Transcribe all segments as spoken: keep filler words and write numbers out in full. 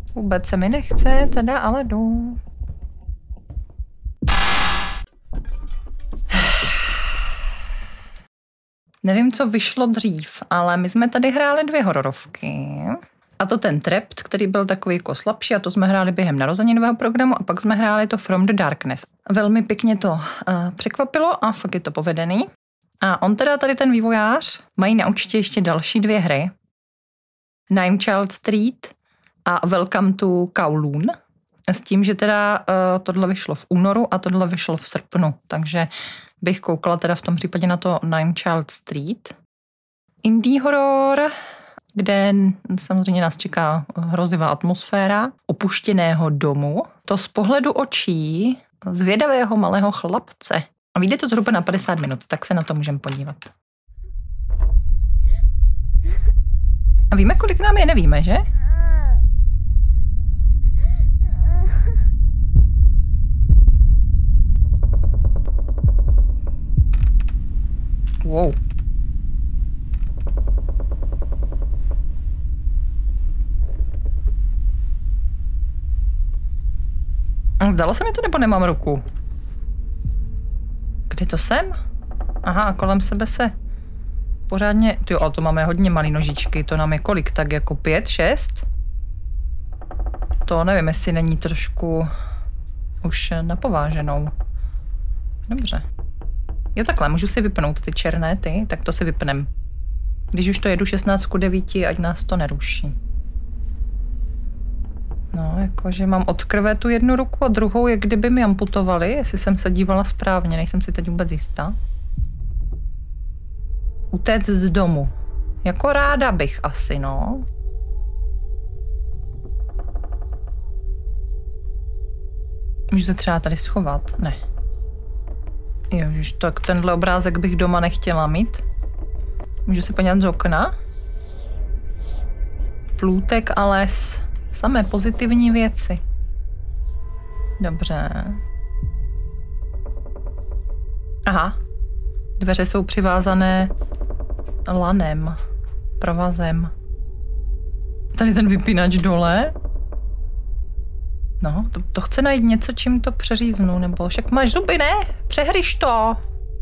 Vůbec se mi nechce, teda ale jdu. Nevím, co vyšlo dřív, ale my jsme tady hráli dvě hororovky. A to ten Trapped, který byl takový jako slabší, a to jsme hráli během narozeninového programu, a pak jsme hráli to From the Darkness. Velmi pěkně to uh, překvapilo a fakt je to povedený. A on teda tady ten vývojář mají na určitě ještě další dvě hry. Ninechild Street a Welcome to Kowloon. S tím, že teda uh, tohle vyšlo v únoru a tohle vyšlo v srpnu. Takže bych koukala teda v tom případě na to Ninechild Street. Indie horor, kde samozřejmě nás čeká hrozivá atmosféra opuštěného domu. To z pohledu očí zvědavého malého chlapce. A vyjde to zhruba na padesát minut, tak se na to můžeme podívat. A víme, kolik nám je, nevíme, že? Wow. Zdalo se mi to, nebo nemám ruku? Kde to jsem? Aha, kolem sebe se pořádně... Tyjo, ale to máme hodně malý nožičky, to nám je kolik? Tak jako pět, šest? To nevím, jestli není trošku už napováženou. Dobře. Jo, takhle, můžu si vypnout ty černé, ty, tak to si vypnem. Když už to jedu šestnáct ku devíti, ať nás to neruší. No, jakože mám od krve tu jednu ruku a druhou je, kdyby mi amputovali, jestli jsem se dívala správně, nejsem si teď vůbec jistá. Utéct z domu. Jako ráda bych asi, no. Můžu se třeba tady schovat? Ne. Jo, tak tenhle obrázek bych doma nechtěla mít. Můžu se podívat z okna? Plůtek a les. Samé pozitivní věci. Dobře. Aha. Dveře jsou přivázané lanem. Provazem. Tady ten vypínač dole. No, to, to chce najít něco, čím to přeříznu, nebo však máš zuby, ne? Přehryš to.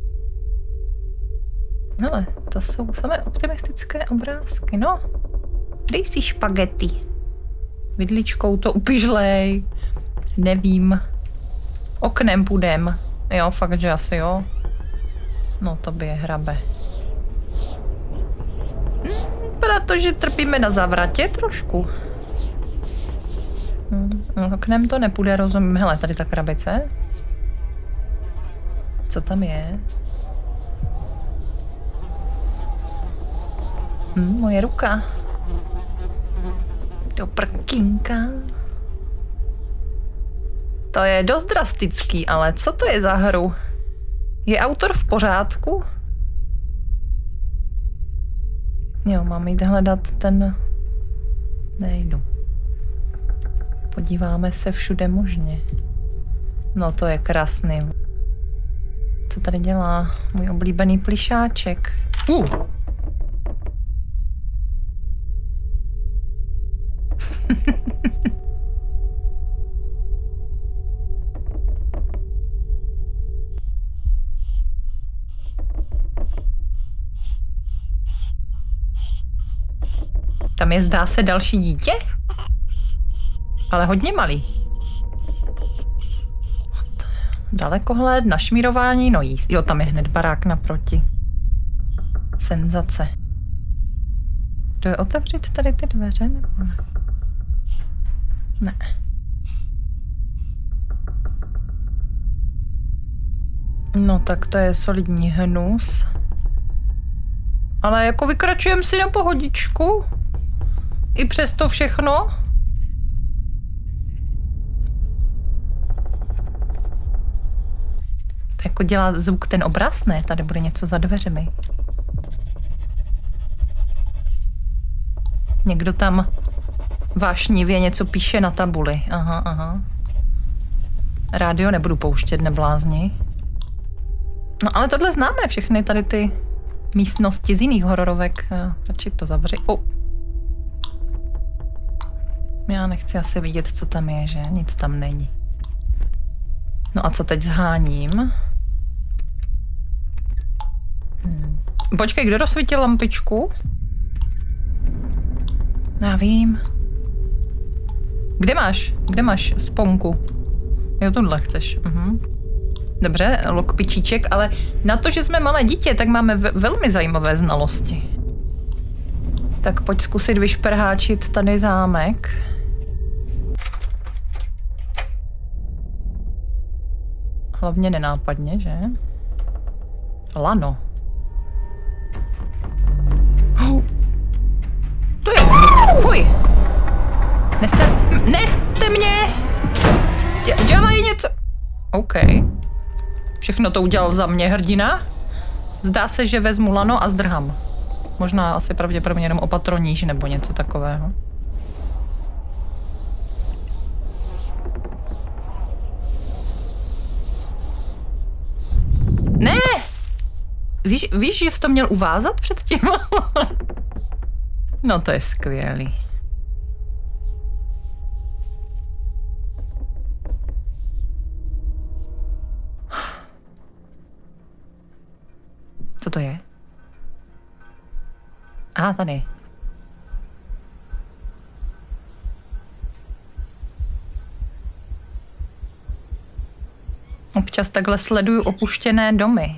Hele, to jsou samé optimistické obrázky, no. Dej si špagety. Vidličkou to upižlej. Nevím. Oknem půjdem. Jo, fakt, že asi jo. No, to by je hrabe. Hm, protože trpíme na zavratě trošku. Hm, oknem to nepůjde, rozumím. Hele, tady ta krabice. Co tam je? Hm, moje ruka. Do prkínka. To je dost drastický, ale co to je za hru? Je autor v pořádku? Jo, mám jít hledat ten... Nejdu. Podíváme se všude možně. No, to je krásný. Co tady dělá můj oblíbený plišáček? Uh! Tam je, zdá se, další dítě? Ale hodně malý. Dalekohled, našmírování, no jíst. Jo, tam je hned barák naproti. Senzace. Jde je otevřít tady ty dveře, nebo ne? Ne. No tak to je solidní hnus. Ale jako vykračujeme si na pohodičku. I přes to všechno. To jako dělá zvuk ten obraz, ne? Tady bude něco za dveřemi. Někdo tam vášnivě něco píše na tabuli. Aha, aha. Rádio nebudu pouštět, neblázni. No ale tohle známe, všechny tady ty místnosti z jiných hororovek. Radši to zavři. Oh. Já nechci asi vidět, co tam je, že? Nic tam není. No a co teď zháním? Hmm. Počkej, kdo rozsvítil lampičku? Já vím. Kde máš? Kde máš sponku? Jo, tohle chceš. Mhm. Dobře, lokpičíček, ale na to, že jsme malé dítě, tak máme velmi zajímavé znalosti. Tak pojď zkusit vyšperháčit tady zámek. Hlavně nenápadně, že? Lano. Oh. To je... Fuj! Nese... Neste mě! Dě, dělej něco... OK. Všechno to udělal za mě hrdina. Zdá se, že vezmu lano a zdrhám. Možná asi pravděpodobně jenom opatroníž nebo něco takového. Ne! Víš, víš, že jsi to měl uvázat předtím? No to je skvělý. Co to je? A, tady. Občas takhle sleduju opuštěné domy.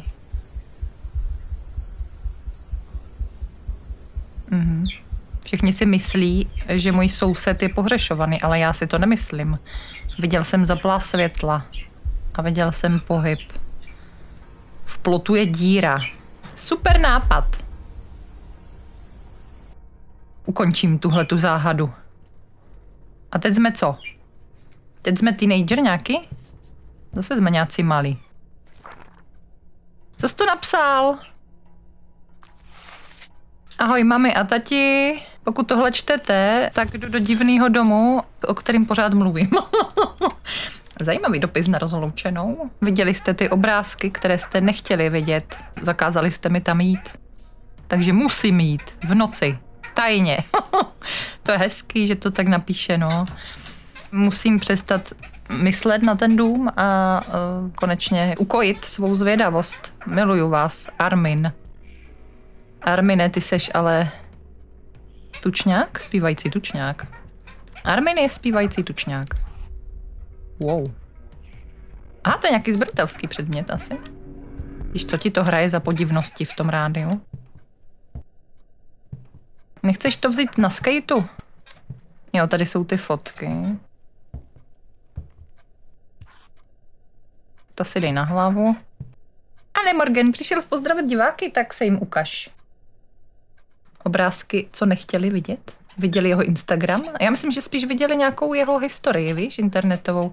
Mhm. Všichni si myslí, že můj soused je pohřešovaný, ale já si to nemyslím. Viděl jsem zaplá světla a viděl jsem pohyb. V plotu je díra. Super nápad. Ukončím tuhletu záhadu. A teď jsme co? Teď jsme teenager nějaký? Zase jsme nějací malí. Co jsi to napsal? Ahoj mami a tati, pokud tohle čtete, tak jdu do divného domu, o kterým pořád mluvím. Zajímavý dopis na rozloučenou. Viděli jste ty obrázky, které jste nechtěli vidět. Zakázali jste mi tam jít. Takže musím jít v noci. Tajně. To je hezký, že to tak napíše, no. Musím přestat myslet na ten dům a uh, konečně ukojit svou zvědavost. Miluju vás, Armin. Armine, ty seš ale tučňák? Zpívající tučňák. Armin je zpívající tučňák. Wow. Aha, to je nějaký zbratelský předmět asi. Víš, co ti to hraje za podivnosti v tom rádiu? Nechceš to vzít na skateu? Jo, tady jsou ty fotky. To si dej na hlavu. Ale Morgan přišel pozdravit diváky, tak se jim ukaž. Obrázky, co nechtěli vidět? Viděli jeho Instagram? Já myslím, že spíš viděli nějakou jeho historii, víš, internetovou.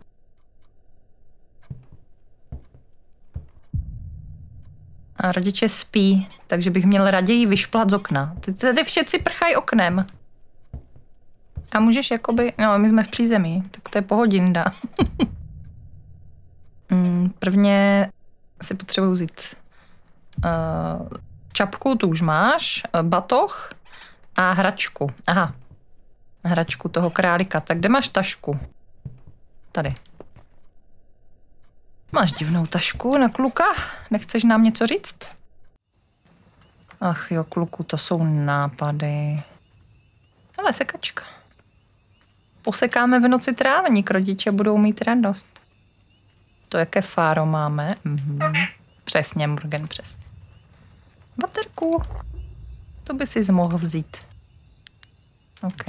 A rodiče spí, takže bych měl raději vyšplat z okna. Teď tady všetci prchají oknem. A můžeš jakoby... No, my jsme v přízemí, tak to je pohodinda. Prvně si potřebuji vzít uh, čapku, tu už máš, batoh a hračku. Aha, hračku toho králika. Tak kde máš tašku? Tady. Máš divnou tašku na kluka? Nechceš nám něco říct? Ach jo, kluku, to jsou nápady. Ale sekačka. Posekáme v noci trávník, rodiče budou mít radost. To jaké fáro máme? Mhm. Přesně, Morgan, přesně. Baterku. To by si mohl vzít. OK.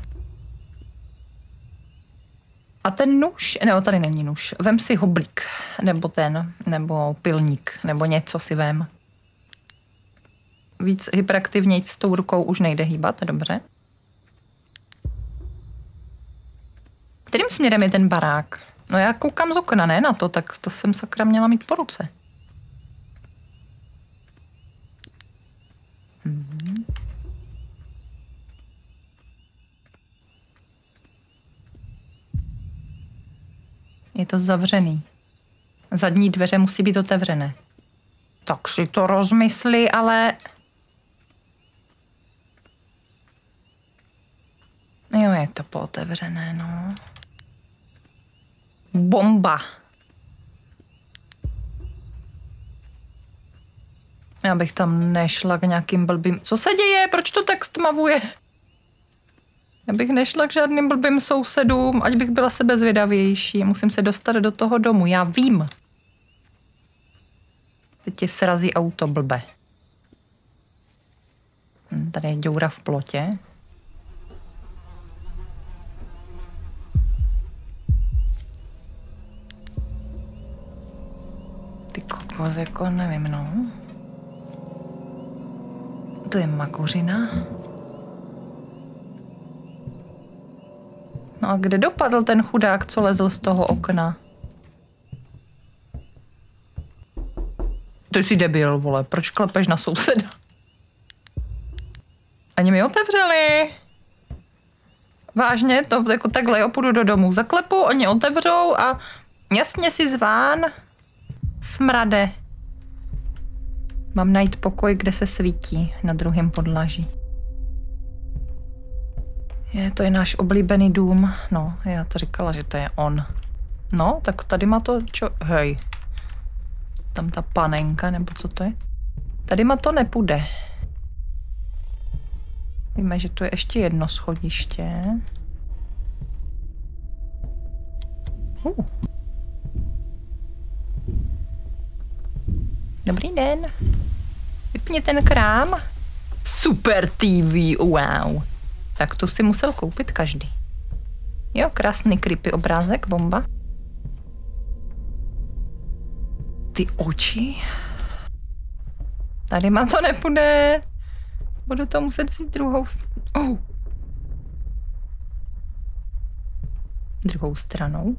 A ten nůž, ne, tady není nůž. Vem si hoblík, nebo ten, nebo pilník, nebo něco si vem. Víc hyperaktivněji s tou rukou už nejde hýbat, dobře. Kterým směrem je ten barák? No já koukám z okna, ne na to, tak to jsem sakra měla mít po ruce. Mhm. Je to zavřený. Zadní dveře musí být otevřené. Tak si to rozmysli, ale... Jo, je to pod otevřené, no. Bomba. Já bych tam nešla k nějakým blbým... Co se děje? Proč to tak stmavuje? Já bych nešla k žádným blbým sousedům, ať bych byla sebezvědavější. Musím se dostat do toho domu. Já vím. Teď tě srazí auto, blbe. Tady je děura v plotě. Ty kokos, jako nevím, no. To je makořina. No a kde dopadl ten chudák, co lezl z toho okna? Ty jsi debil, vole, proč klepeš na souseda? Ani mi otevřeli. Vážně, to jako takhle, jo, půjdu do domu, zaklepu, oni otevřou a jasně si zván, smrade. Mám najít pokoj, kde se svítí na druhém podlaží. Je, to je náš oblíbený dům. No, já to říkala, že to je on. No, tak tady má to, čo... Hej. Tam ta panenka, nebo co to je? Tady má to nepůjde. Víme, že tu je ještě jedno schodiště. Uh. Dobrý den. Vypni ten krám. Super T V, wow. Tak tu si musel koupit každý. Jo, krásný creepy obrázek, bomba. Ty oči. Tady má to nepůjde. Budu to muset vzít druhou... Oh. Druhou stranou.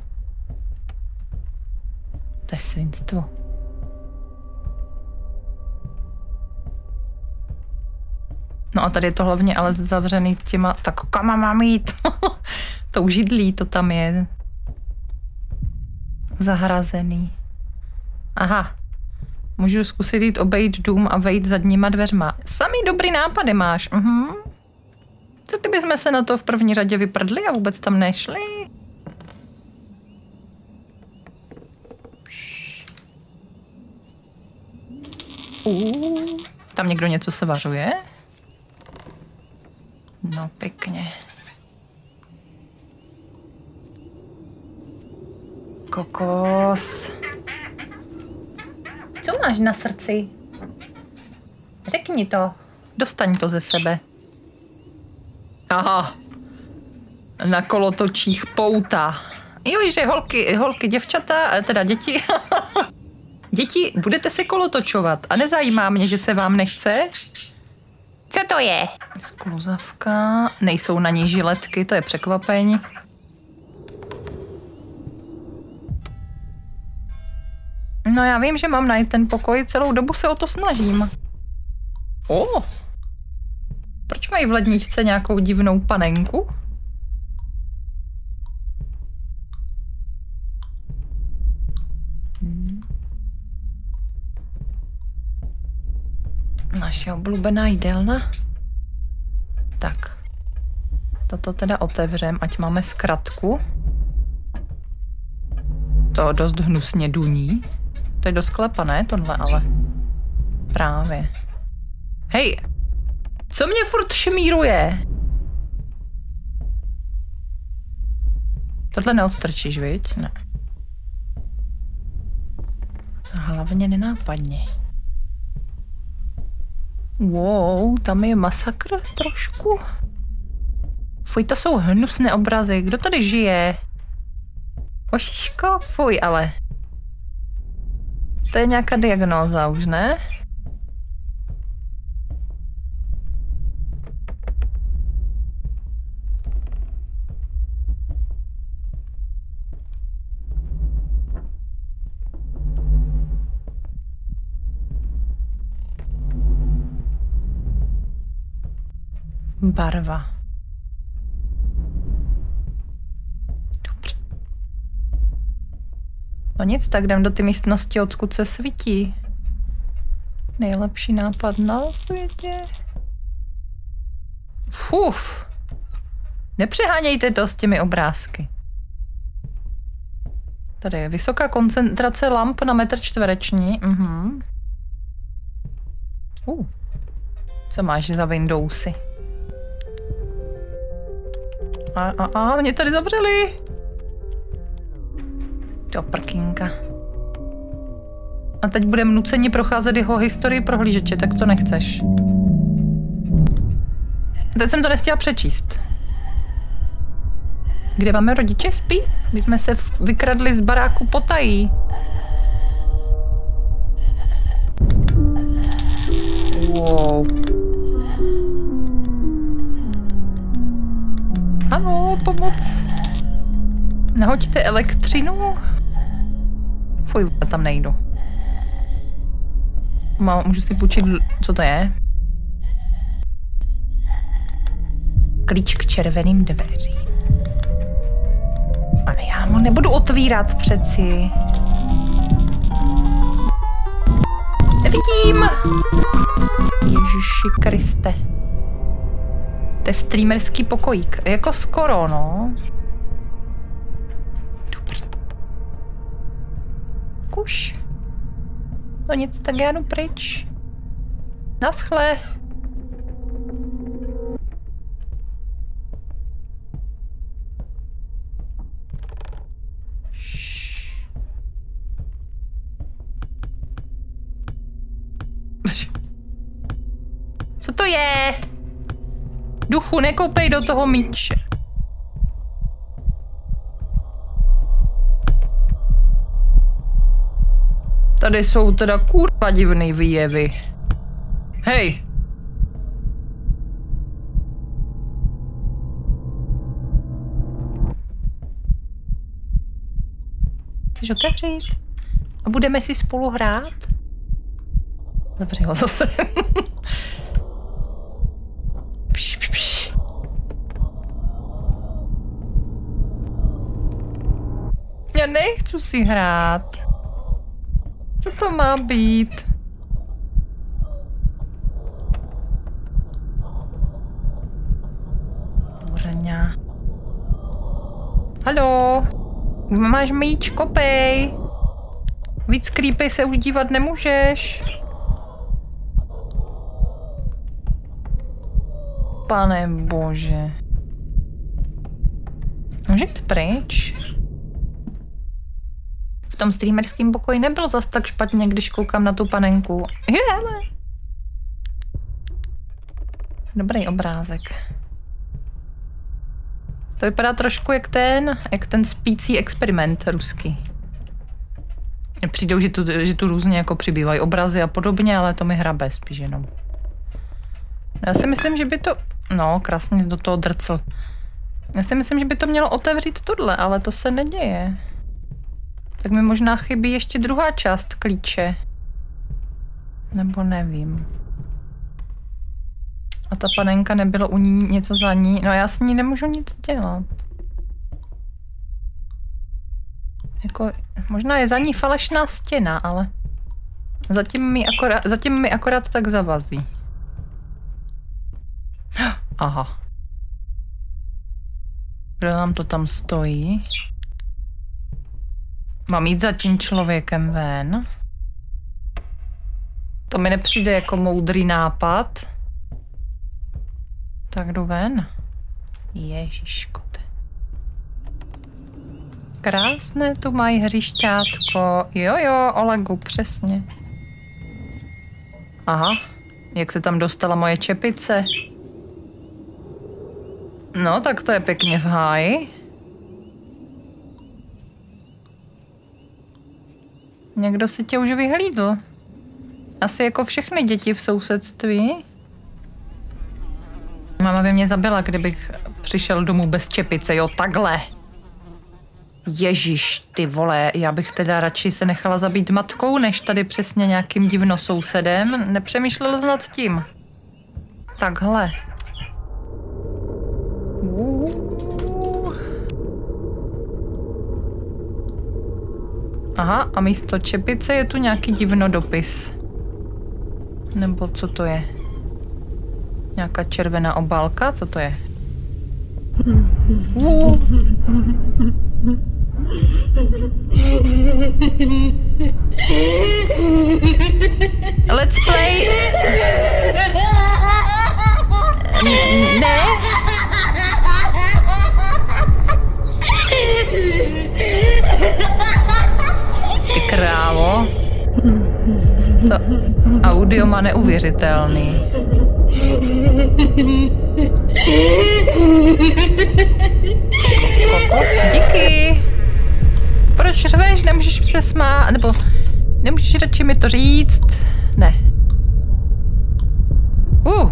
To je svinstvo. No a tady je to hlavně ale zavřený těma... Tak kam mám jít? Tou židlí to tam je. Zahrazený. Aha. Můžu zkusit jít obejít dům a vejít zadníma dveřma. Samý dobrý nápady máš. Mhm. Co kdyby jsme se na to v první řadě vyprdli a vůbec tam nešli? Uh, tam někdo něco se vařuje? No, pěkně. Kokos. Co máš na srdci? Řekni to. Dostaň to ze sebe. Aha. Na kolotočích pouta. Jo, že holky, holky, děvčata, teda děti. Děti, budete se kolotočovat a nezajímá mě, že se vám nechce. Co to je? Skluzavka. Nejsou na ní žiletky, to je překvapení. No já vím, že mám najít ten pokoj, celou dobu se o to snažím. O! Proč mají v ledničce nějakou divnou panenku? Hmm. Naše oblíbená jídelna. Tak. Toto teda otevřem, ať máme zkratku. To dost hnusně duní. To je do sklepa, ne? Tohle ale. Právě. Hej! Co mě furt šmíruje? Tohle neodstrčíš, viď? Ne. Hlavně nenápadně. Wow, tam je masakr trošku. Fuj, to jsou hnusné obrazy. Kdo tady žije? Ošiško, fuj, ale. To je nějaká diagnóza už, ne? Barva. Dobrý. No nic, tak jdem do ty místnosti, odkud se svítí. Nejlepší nápad na světě. Fuf. Nepřehánějte to s těmi obrázky. Tady je vysoká koncentrace lamp na metr čtvereční. Mhm. Uh. Co máš za Windowsy? A, a, a, mě tady zavřeli. Do prkínka. A teď budeme nuceni procházet jeho historii prohlížeče, tak to nechceš. Teď jsem to nestihla přečíst. Kde máme rodiče spí? My jsme se vykradli z baráku potají. Wow. Ano, pomoc. Nahoďte elektřinu. Fuj, tam nejdu. Má, můžu si půjčit, co to je? Klíč k červeným dveřím. Ale já mu nebudu otvírat přeci. Nevidím. Ježiši Kriste. To je streamerský pokojík. Jako skoro, no. Dobrý. Kuš. No nic, tak já jdu pryč. Naschle. Co to je? Duchu, nekoupej do toho míče. Tady jsou teda kurva divný výjevy. Hej. Chceš otevřít? A budeme si spolu hrát? Zavři ho zase. Pš, pš, pš. Já nechci si hrát. Co to má být? Bořeňa. Haló? Máš míč, kopej. Víc creepy se už dívat nemůžeš. Pane bože. Může jít pryč? V tom streamerském pokoji nebylo zas tak špatně, když koukám na tu panenku. Je, hele. Dobrý obrázek. To vypadá trošku jak ten, jak ten spící experiment ruský. Přijdou, že tu, že tu různě jako přibývají obrazy a podobně, ale to mi hrabe spíš jenom. Já si myslím, že by to... No, krásně jsi do toho drcl. Já si myslím, že by to mělo otevřít tohle, ale to se neděje. Tak mi možná chybí ještě druhá část klíče. Nebo nevím. A ta panenka, nebylo u ní něco za ní. No já s ní nemůžu nic dělat. Jako, možná je za ní falešná stěna, ale zatím mi akorát, zatím mi akorát tak zavazí. Aha. Kdo nám to tam stojí? Mám jít za tím člověkem ven? To mi nepřijde jako moudrý nápad. Tak jdu ven. Ježiškote. Krásné tu mají hřišťátko. Jo, jo, Olegu, přesně. Aha, jak se tam dostala moje čepice? No, tak to je pěkně v háji. Někdo si tě už vyhlídl. Asi jako všechny děti v sousedství. Máma by mě zabila, kdybych přišel domů bez čepice, jo, takhle. Ježíš, ty vole, já bych teda radši se nechala zabít matkou, než tady přesně nějakým divnosousedem. Nepřemýšlel jsi nad tím. Takhle. Uh. Aha, a místo čepice je tu nějaký divnodopis. Nebo co to je? Nějaká červená obálka? Co to je? Hmm. Uh. Let's play. Ne. Ty krávo. To audio má neuvěřitelný. Kokos, díky. Proč řveš? Nemůžeš se smát, nebo nemůžeš radši mi to říct? Ne. Uh.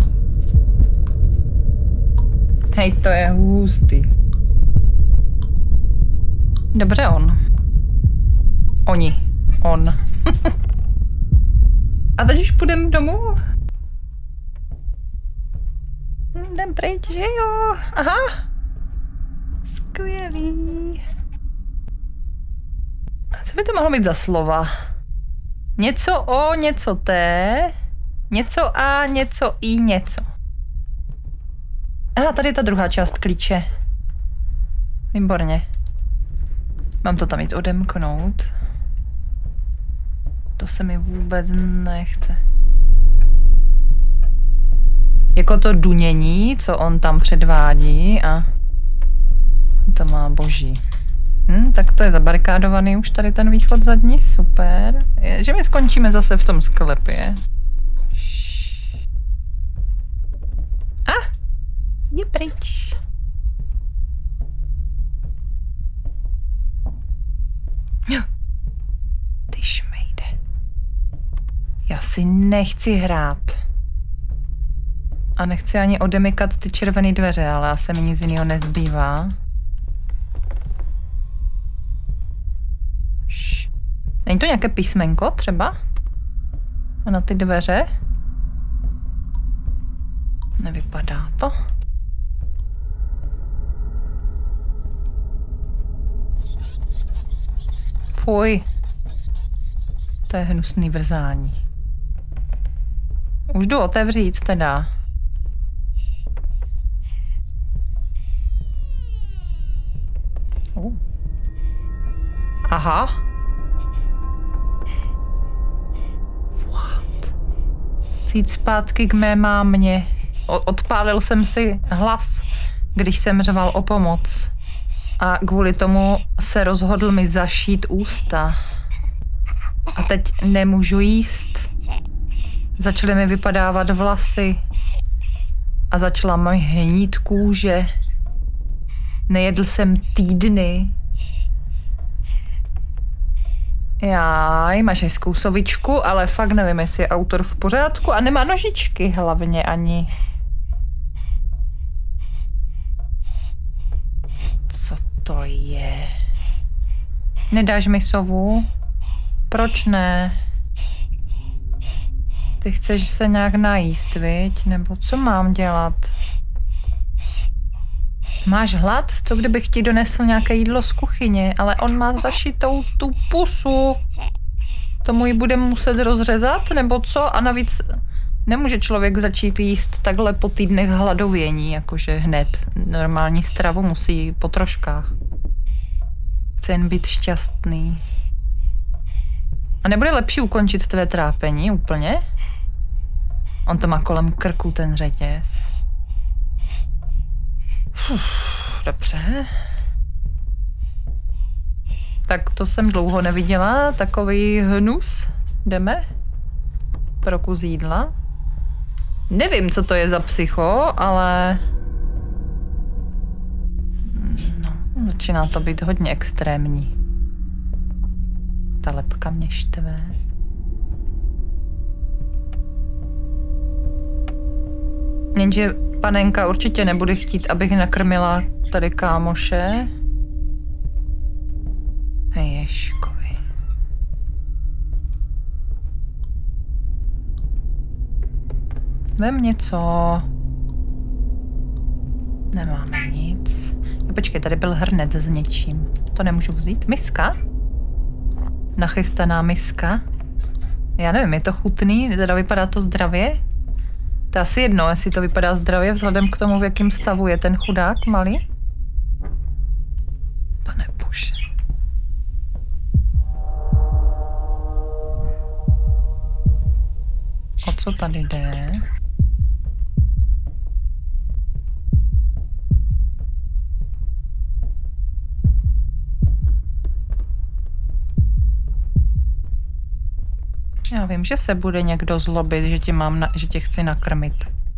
Hej, to je hustý. Dobře, on. Oni. On. A teď už půjdeme domů? Jdem pryč, že jo? Aha. Skvělý. Co by to mohlo být za slova? Něco o, něco té, něco a, něco i, něco. Aha, tady je ta druhá část klíče. Výborně. Mám to tam jít odemknout. To se mi vůbec nechce. Jako to dunění, co on tam předvádí a to má boží. Hm, tak to je zabarikádovaný už tady ten východ zadní, super. Je, že my skončíme zase v tom sklepě. A, ah, je pryč. Jo. Ty šmejde. Já si nechci hrát. A nechci ani odemykat ty červené dveře, ale asi mi nic jiného nezbývá. Šš. Není to nějaké písmenko třeba? A na ty dveře? Nevypadá to. Fuj. To je hnusný vrzání. Už jdu otevřít teda. Uh. Aha. What? Chci jít zpátky k mé mámě. Odpálil jsem si hlas, když jsem řval o pomoc. A kvůli tomu se rozhodl mi zašít ústa. A teď nemůžu jíst. Začaly mi vypadávat vlasy. A začala mi hnít kůže. Nejedl jsem týdny. Jaj, máš hezkou sovičku, ale fakt nevím, jestli je autor v pořádku a nemá nožičky hlavně ani. Co to je? Nedáš mi sovu? Proč ne? Ty chceš se nějak najíst, viď? Nebo co mám dělat? Máš hlad? Co kdybych ti donesl nějaké jídlo z kuchyně, ale on má zašitou tu pusu. Tomu ji budeme muset rozřezat, nebo co? A navíc nemůže člověk začít jíst takhle po týdnech hladovění, jakože hned. Normální stravu musí po troškách. Chce jen být šťastný. A nebude lepší ukončit tvé trápení úplně? On to má kolem krku, ten řetěz. Uf, dobře. Tak to jsem dlouho neviděla, takový hnus. Jdeme? Pro kus jídla. Nevím, co to je za psycho, ale... No, začíná to být hodně extrémní. Ta lebka mě štve. Jenže panenka určitě nebude chtít, abych nakrmila tady kámoše. Ježkovi. Vem něco. Nemáme nic. No, počkej, tady byl hrnec s něčím. To nemůžu vzít. Miska? Nachystaná miska. Já nevím, je to chutný? Teda vypadá to zdravě? To je asi jedno, jestli to vypadá zdravě, vzhledem k tomu, v jakém stavu je ten chudák malý. Pane bože. O co tady jde? Já vím, že se bude někdo zlobit, že tě, mám na, že tě chci nakrmit.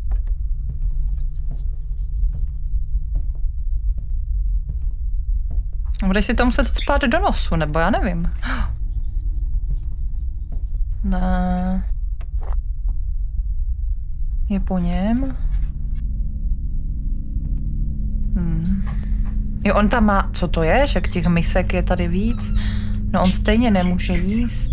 Budeš si to muset spát do nosu, nebo já nevím. Ne. Je po něm. Hmm. Jo, on tam má... Co to je? Však těch misek je tady víc. No on stejně nemůže jíst.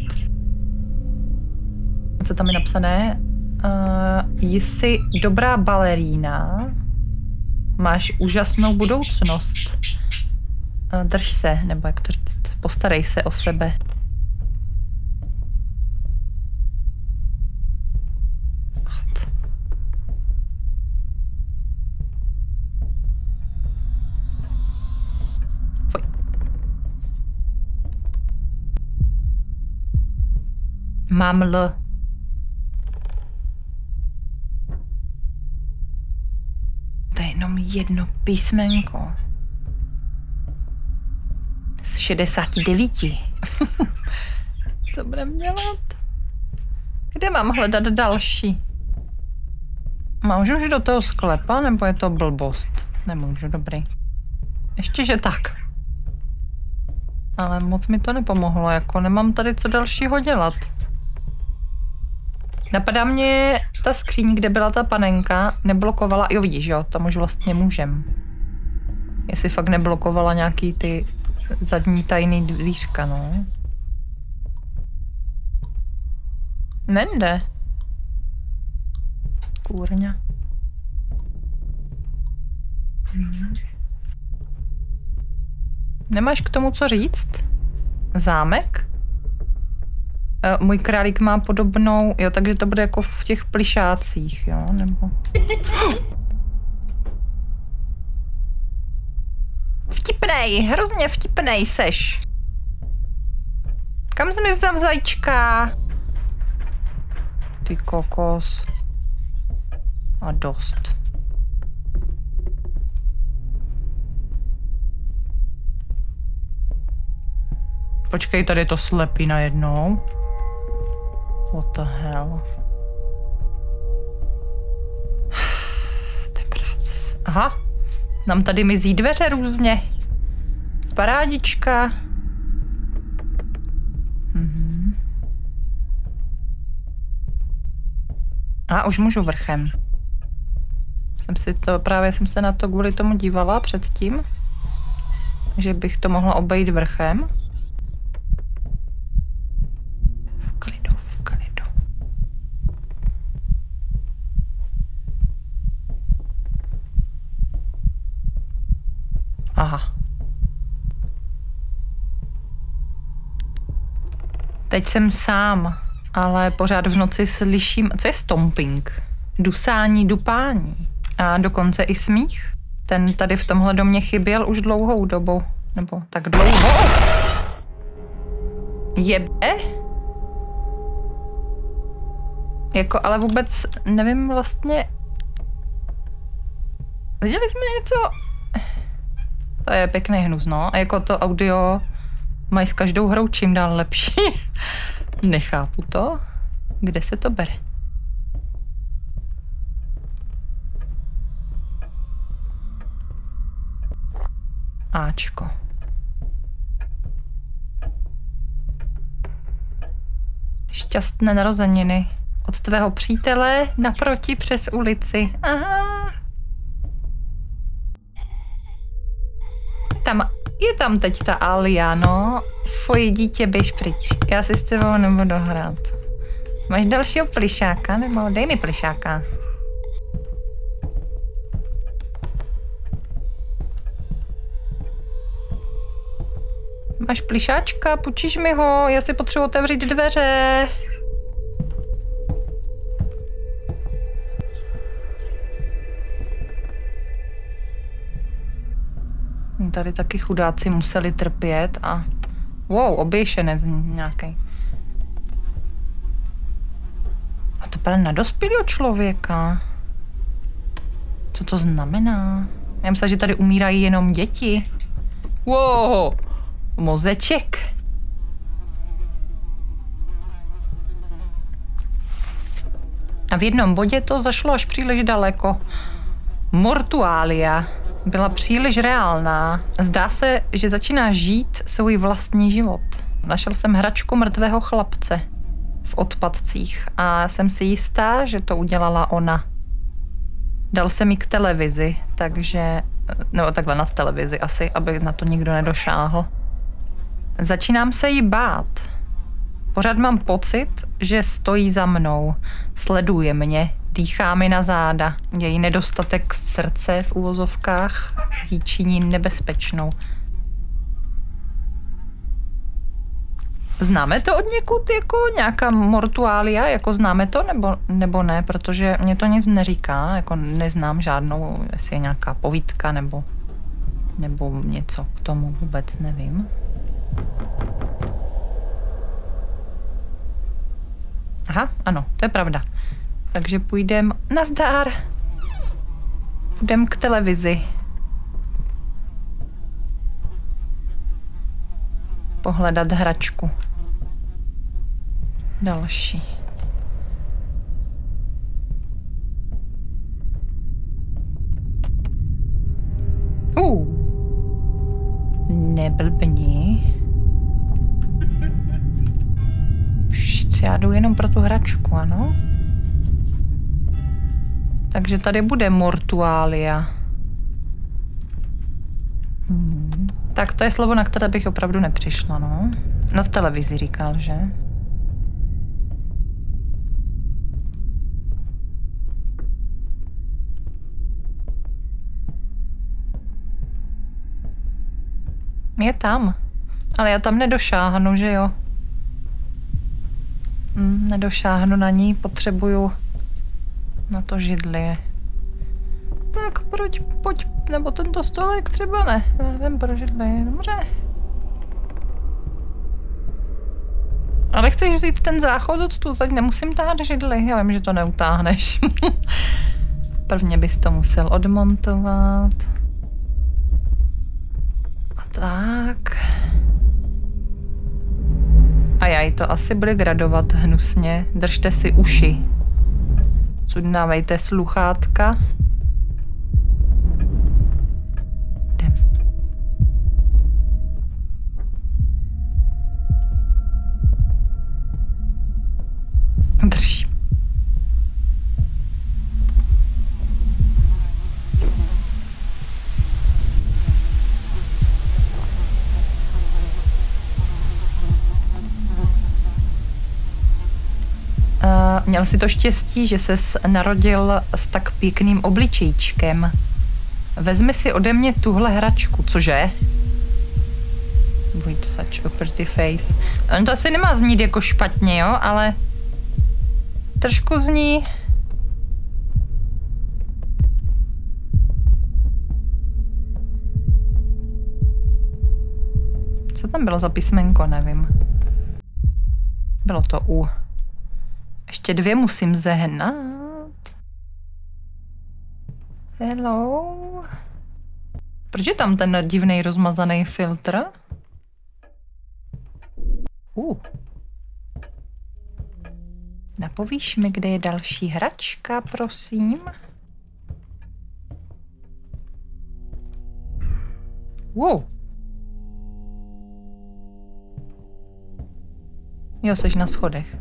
Co tam je napsané? Uh, jsi dobrá balerína. Máš úžasnou budoucnost. Uh, drž se, nebo jak to říct. Postarej se o sebe. Fuj. Mám L. To je jenom jedno písmenko. Z šedesáti devíti. Co budem dělat? Kde mám hledat další? Můžu už do toho sklepa, nebo je to blbost? Nemůžu, dobrý. Ještě, že tak. Ale moc mi to nepomohlo, jako nemám tady co dalšího dělat. Napadá mě ta skříň, kde byla ta panenka, neblokovala, jo vidíš, jo, tam už vlastně můžem. Jestli fakt neblokovala nějaký ty zadní tajný dvířka, no. Nende. Kůrňa. Hmm. Nemáš k tomu co říct? Zámek? Můj králík má podobnou, jo, takže to bude jako v těch plišácích, jo, nebo... Vtipnej, hrozně vtipnej seš. Kam jsi mi vzal zajíčka? Ty kokos. A dost. Počkej, tady je to slepý najednou. What the hell? To je práce. Aha. Nám tady mizí dveře různě. Parádička. Mhm. A už můžu vrchem. Jsem si to, právě jsem se na to kvůli tomu dívala předtím. Že bych to mohla obejít vrchem. Aha. Teď jsem sám, ale pořád v noci slyším, co je stomping? Dusání, dupání. A dokonce i smích. Ten tady v tomhle domě chyběl už dlouhou dobu. Nebo tak dlouho. Jebe? Jako, ale vůbec nevím vlastně... Viděli jsme něco... To je pěkný hnus, no. A jako to audio mají s každou hrou čím dál lepší. Nechápu to. Kde se to bere? Áčko. Šťastné narozeniny. Od tvého přítele naproti přes ulici. Aha. Tam, je tam teď ta Alia, no. Fuj, dítě, běž pryč. Já si s tebou nebudu hrát. Máš dalšího plišáka, nebo dej mi plišáka. Máš plišáčka, půjčíš mi ho, já si potřebuji otevřít dveře. tady taky chudáci museli trpět a... Wow, oběšenec nějaký. A to právě na dospělého člověka. Co to znamená? Já myslím, že tady umírají jenom děti. Wow, mozeček. A v jednom bodě to zašlo až příliš daleko. Mortuália byla příliš reálná. Zdá se, že začíná žít svůj vlastní život. Našel jsem hračku mrtvého chlapce v odpadcích a jsem si jistá, že to udělala ona. Dal jsem ji k televizi, takže... Nebo takhle na televizi asi, aby na to nikdo nedošáhl. Začínám se jí bát. Pořád mám pocit, že stojí za mnou. Sleduje mě, dýchá mi na záda. Její nedostatek srdce v uvozovkách ji činí nebezpečnou. Známe to od někud jako nějaká mortuália, jako známe to nebo, nebo ne, protože mě to nic neříká, jako neznám žádnou, jestli je nějaká povídka nebo, nebo něco k tomu, vůbec nevím. Aha, ano, to je pravda. Takže půjdem, nazdar, půjdem k televizi. Pohledat hračku. Další. Uh. Neblbni. Pšt, já jdu jenom pro tu hračku, ano? Takže tady bude mortuália. Hmm. Tak to je slovo, na které bych opravdu nepřišla, no. Na televizi říkal, že? Je tam. Ale já tam nedošáhnu, že jo? Hmm, nedošáhnu na ní, potřebuju na to židli. Tak proč, pojď, nebo tento stolek třeba ne. Vem pro židli, dobře. Ale chceš vzít ten záchod odtud, tak nemusím tahat židli. Já vím, že to neutáhneš. Prvně bys to musel odmontovat. A tak. A jaj, to asi bude gradovat hnusně. Držte si uši. Sundávejte sluchátka. Drž. Uh, měl si to štěstí, že ses narodil s tak pěkným obličejčkem. Vezmi si ode mě tuhle hračku, cože? With such a pretty face. On to asi nemá znít jako špatně, jo, ale trošku zní... Co tam bylo za písmenko, nevím. Bylo to U. Ještě dvě musím zehnat. Hello. Proč je tam ten divný rozmazaný filtr? Uh. Napovíš mi, kde je další hračka, prosím? Wow. Jo, jsi na schodech.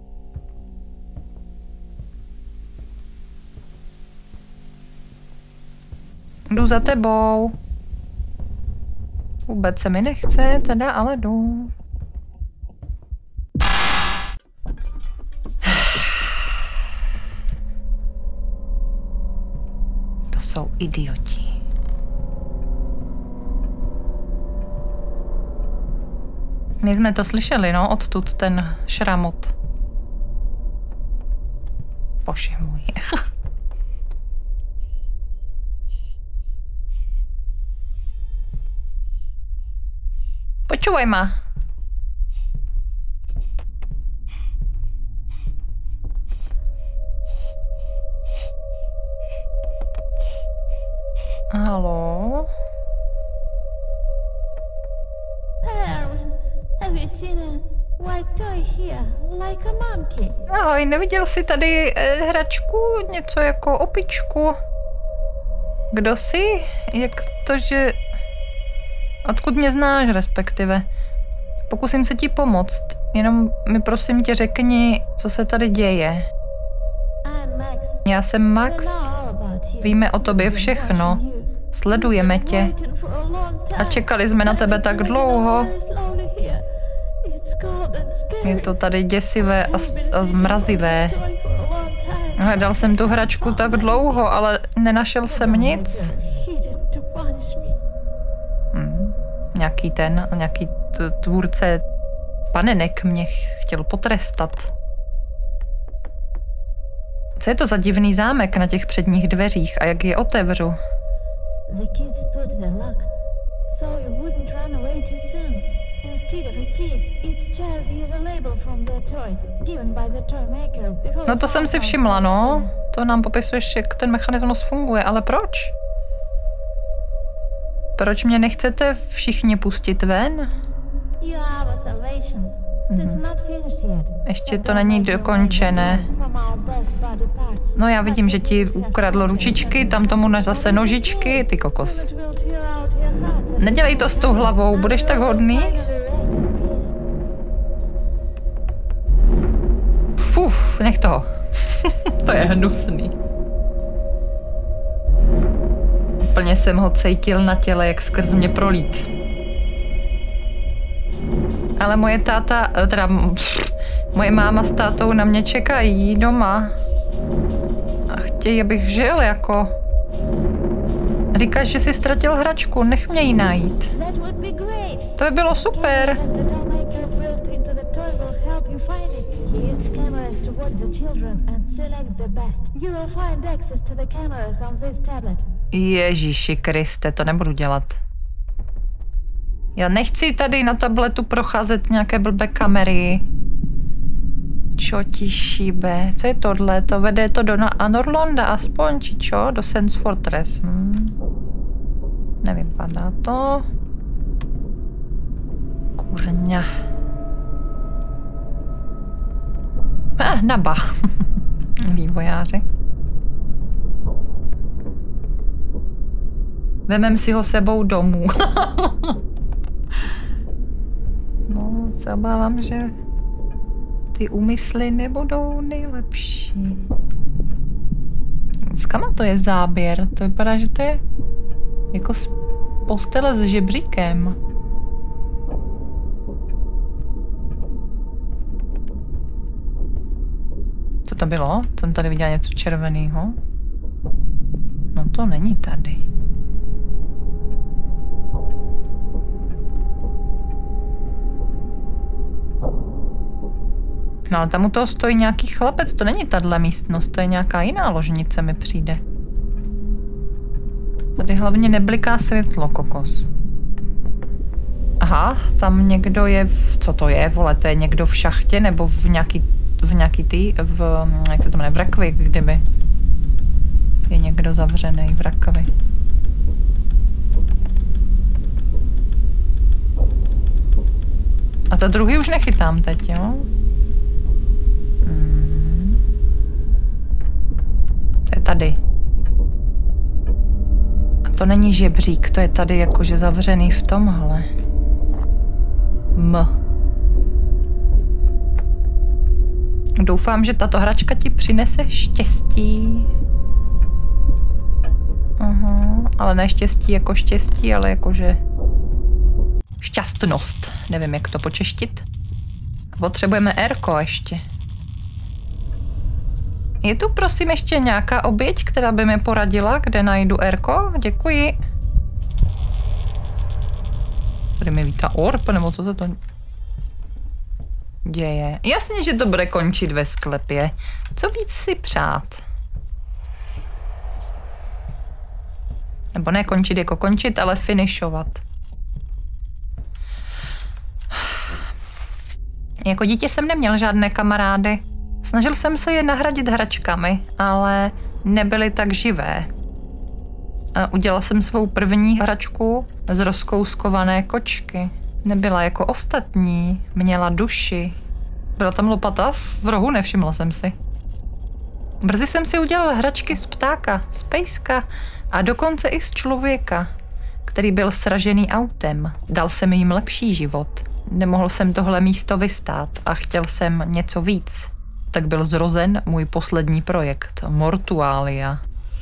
Jdu za tebou. Vůbec se mi nechce, teda, ale jdu. To jsou idioti. My jsme to slyšeli, no, odtud ten šramot. Bože můj. Počúvaj ma. Haló? Have you seen a white toy here, like a monkey? Ahoj, neviděl jsi tady eh, hračku, něco jako opičku? Kdo jsi? Jak to, že... Odkud mě znáš, respektive? Pokusím se ti pomoct, jenom mi prosím tě řekni, co se tady děje. Já jsem Max, víme o tobě všechno, sledujeme tě a čekali jsme na tebe tak dlouho. Je to tady děsivé a, a zmrazivé. Hledal jsem tu hračku tak dlouho, ale nenašel jsem nic. Hmm. Nějaký ten, nějaký tvůrce panenek mě chtěl potrestat. Co je to za divný zámek na těch předních dveřích a jak je otevřu? No to jsem si všimla, no. To nám popisuješ, jak ten mechanismus funguje, ale proč? Proč mě nechcete všichni pustit ven? Mhm. Ještě to není dokončené. No já vidím, že ti ukradlo ručičky, tam tomu než zase nožičky, ty kokos. Nedělej to s tou hlavou, budeš tak hodný? Fuf, nech toho. To je hnusný. Úplně jsem ho cítil na těle, jak skrz mě prolít. Ale moje táta, teda moje máma s tátou na mě čekají doma. A chtějí, abych žil jako... Říkáš, že jsi ztratil hračku, nech mě ji najít. To by bylo super. Ježíši Kriste, to nebudu dělat. Já nechci tady na tabletu procházet nějaké blbé kamery. Čo ti šíbe? Co je tohle? To vede to do Anorlonda aspoň, či čo? Do Sense Fortress. Hm. Nevypadá to. Kurňa. Ah, naba. Vývojáři. Vemem si ho sebou domů. No, se obávám, že ty úmysly nebudou nejlepší. S kama to je záběr? To vypadá, že to je jako z postele s žebříkem. Co to bylo? Jsem tady viděla něco červeného. No to není tady. No ale tam u toho stojí nějaký chlapec, to není tahle místnost, to je nějaká jiná ložnice, mi přijde. Tady hlavně nebliká světlo, kokos. Aha, tam někdo je, v, co to je, vole, to je někdo v šachtě, nebo v nějaký, v nějaký tý, v, jak se to jmenuje, v rakvi, kdyby. Je někdo zavřený v rakvi. A to druhý už nechytám teď, jo? Hmm. To je tady. A to není žebřík, to je tady jakože zavřený v tomhle. M. Doufám, že tato hračka ti přinese štěstí. Aha, ale ne štěstí jako štěstí, ale jakože šťastnost. Nevím, jak to počeštit. Potřebujeme erko ještě. Je tu prosím ještě nějaká oběť, která by mi poradila, kde najdu erko? Děkuji. Tady mi vítá orb, nebo co se to děje? Jasně, že to bude končit ve sklepě. Co víc si přát? Nebo ne končit jako končit, ale finišovat. Jako dítě jsem neměl žádné kamarády. Snažil jsem se je nahradit hračkami, ale nebyly tak živé. A udělal jsem svou první hračku z rozkouskované kočky. Nebyla jako ostatní, měla duši. Byla tam lopata v rohu, nevšimla jsem si. Brzy jsem si udělal hračky z ptáka, z pejska a dokonce i z člověka, který byl sražený autem. Dal jsem jim lepší život. Nemohl jsem tohle místo vystát a chtěl jsem něco víc. Tak byl zrozen můj poslední projekt, Mortualia.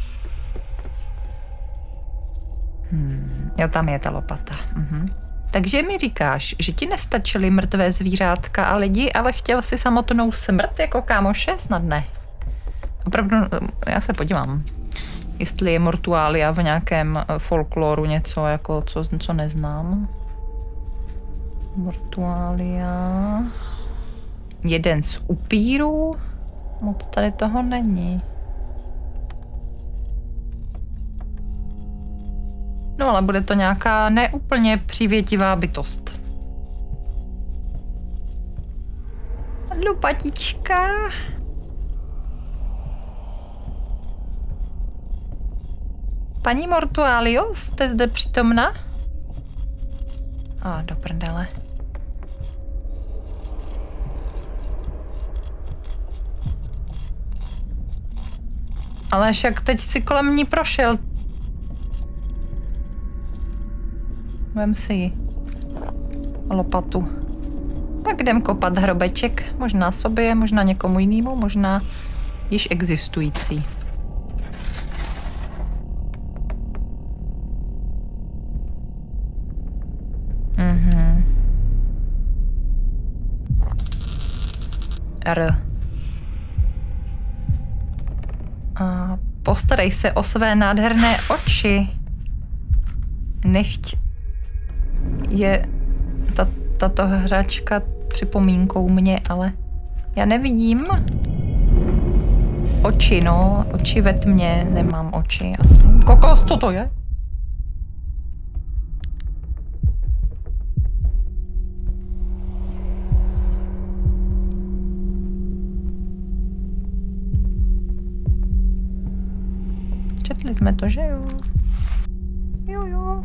Hmm, jo, tam je ta lopata. Mhm. Takže mi říkáš, že ti nestačily mrtvé zvířátka a lidi, ale chtěl si samotnou smrt jako kámoše? Snad ne. Opravdu, já se podívám, jestli je Mortualia v nějakém folkloru něco, jako co, co neznám. Mortualia. Jeden z upírů? Moc tady toho není. No ale bude to nějaká neúplně přívětivá bytost. Lupatička. Paní Mortualio, jste zde přítomna? A do prdele. Ale však teď si kolem ní prošel. Vem si ji. Lopatu. Tak jdem kopat hrobeček. Možná sobě, možná někomu jinému, možná již existující. Mhm. R. A postarej se o své nádherné oči. Nechť je ta, tato hračka připomínkou mě, ale já nevidím oči, no. Oči ve tmě, nemám oči asi. Kokos, co to je? Četli jsme to, že jo? Jo, jo.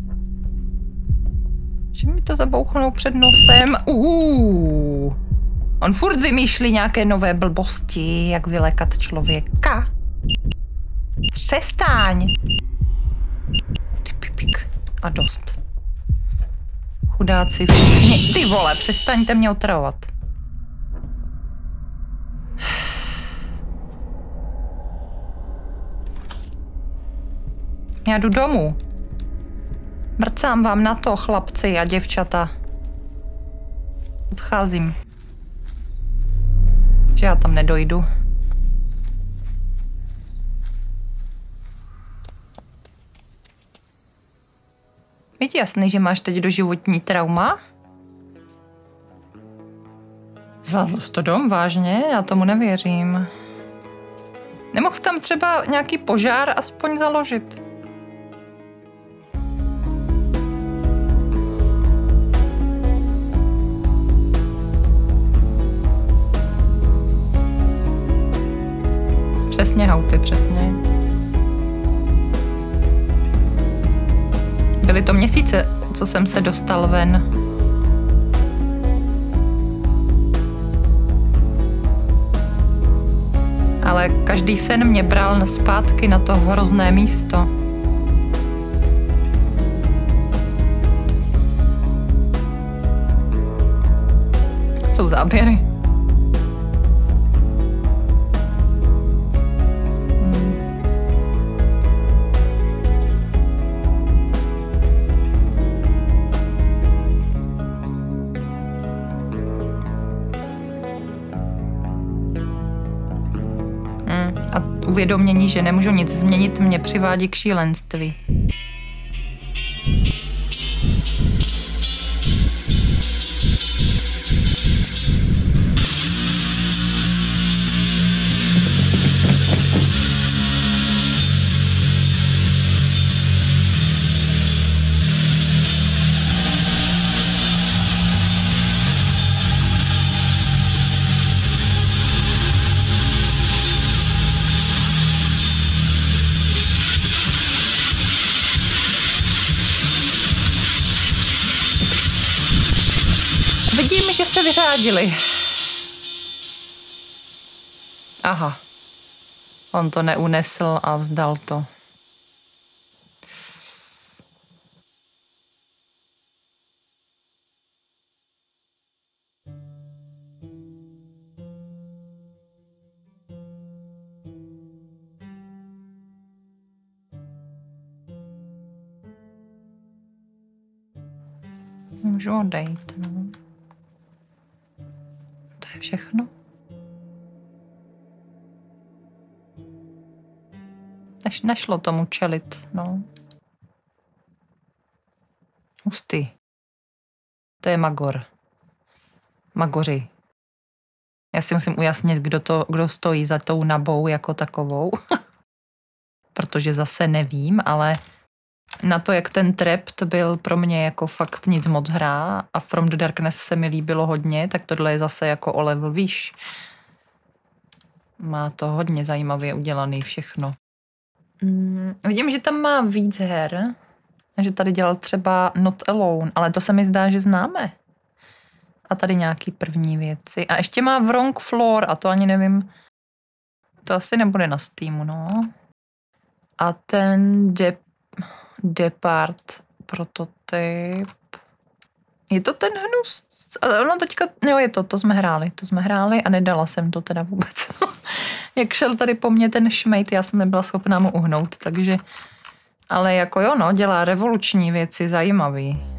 Že mi to zabouchnou před nosem. Uh. On furt vymýšlí nějaké nové blbosti, jak vylékat člověka. Přestaň. Ty pipik. A dost. Chudáci všichni. Ty vole, přestaňte mě otravovat. Já jdu domů. Mrcám vám na to, chlapci a děvčata. Odcházím. Že já tam nedojdu. Je ti jasný, že máš teď doživotní trauma? Zvázl jsi to dom? Vážně? Já tomu nevěřím. Nemohl jsi tam třeba nějaký požár aspoň založit? Přesně, Hauty, přesně. Byly to měsíce, co jsem se dostal ven. Ale každý sen mě bral zpátky na to hrozné místo. Jsou záběry. Uvědomění, že nemůžu nic změnit, mě přivádí k šílenství. Vidím, že se vyřádili. Aha. On to neunesl a vzdal to. Můžu odejít, no. To je všechno. Neš, nešlo tomu čelit, no. Hustý. To je Magor. Magoři. Já si musím ujasnit, kdo, to, kdo stojí za tou nabou jako takovou. Protože zase nevím, ale na to, jak ten Trapped byl pro mě jako fakt nic moc hra a From the Darkness se mi líbilo hodně, tak tohle je zase jako o level výš. Má to hodně zajímavě udělaný všechno. Mm, vidím, že tam má víc her, že tady dělal třeba Not Alone, ale to se mi zdá, že známe. A tady nějaký první věci. A ještě má Wrong Floor a to ani nevím, to asi nebude na Steamu, no. A ten De- Depart prototyp. Je to ten hnus? Ale ono teďka, jo, je to, to jsme hráli, to jsme hráli a nedala jsem to teda vůbec. Jak šel tady po mně ten šmejt, já jsem nebyla schopná mu uhnout, takže, ale jako jo, no, dělá revoluční věci, zajímavý.